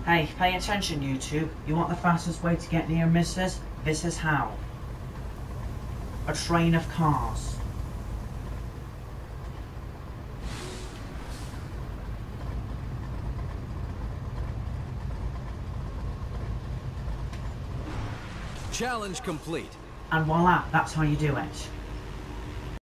Hey, pay attention you two. You want the fastest way to get near Mrs.? This is how. A train of cars. Challenge complete. And voila, that's how you do it.